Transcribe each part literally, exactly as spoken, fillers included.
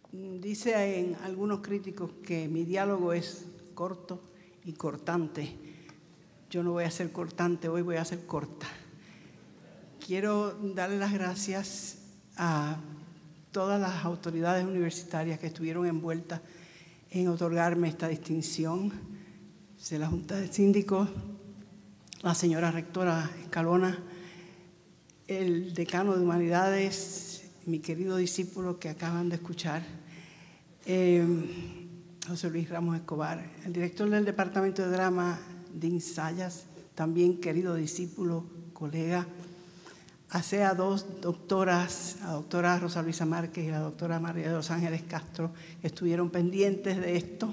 Dice en algunos críticos que mi diálogo es corto y cortante. Yo no voy a ser cortante, hoy voy a ser corta. Quiero darle las gracias a todas las autoridades universitarias que estuvieron envueltas en otorgarme esta distinción, de la Junta de Síndicos, la señora rectora Escalona, el decano de Humanidades, mi querido discípulo que acaban de escuchar, eh, José Luis Ramos Escobar, el director del Departamento de Drama, Dean Sayas, también querido discípulo, colega, hace a dos doctoras, la doctora Rosa Luisa Márquez y la doctora María de los Ángeles Castro, que estuvieron pendientes de esto.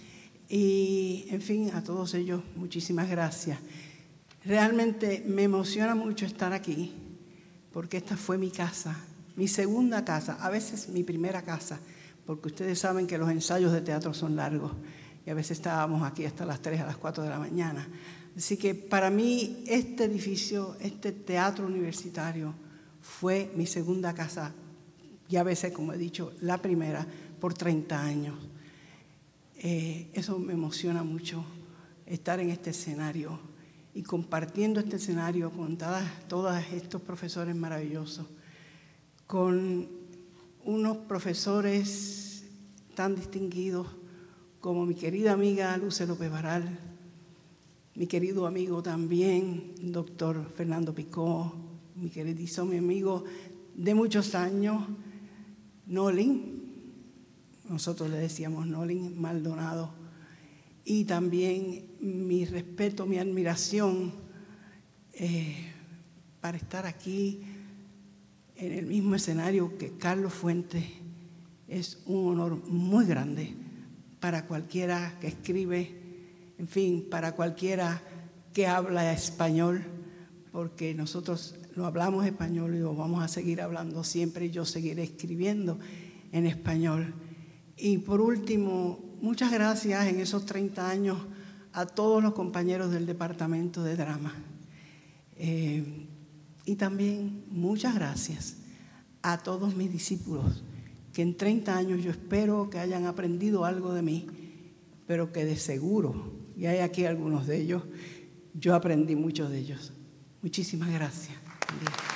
Y, en fin, a todos ellos, muchísimas gracias. Realmente me emociona mucho estar aquí, porque esta fue mi casa, mi segunda casa, a veces mi primera casa, porque ustedes saben que los ensayos de teatro son largos y a veces estábamos aquí hasta las tres, a las cuatro de la mañana. Así que para mí este edificio, este teatro universitario fue mi segunda casa y a veces, como he dicho, la primera por treinta años. Eh, eso me emociona mucho, estar en este escenario y compartiendo este escenario con todas, todos estos profesores maravillosos, con unos profesores tan distinguidos como mi querida amiga Luce López Varal, mi querido amigo también, doctor Fernando Picó, mi queridísimo amigo de muchos años, Nolin, nosotros le decíamos Nolin Maldonado, y también mi respeto, mi admiración eh, para estar aquí en el mismo escenario que Carlos Fuentes. Es un honor muy grande para cualquiera que escribe, en fin, para cualquiera que habla español, porque nosotros lo hablamos español y lo vamos a seguir hablando siempre y yo seguiré escribiendo en español. Y por último, muchas gracias en esos treinta años a todos los compañeros del Departamento de Drama. Eh, y también muchas gracias a todos mis discípulos, que en treinta años yo espero que hayan aprendido algo de mí, pero que de seguro, y hay aquí algunos de ellos, yo aprendí muchos de ellos. Muchísimas gracias.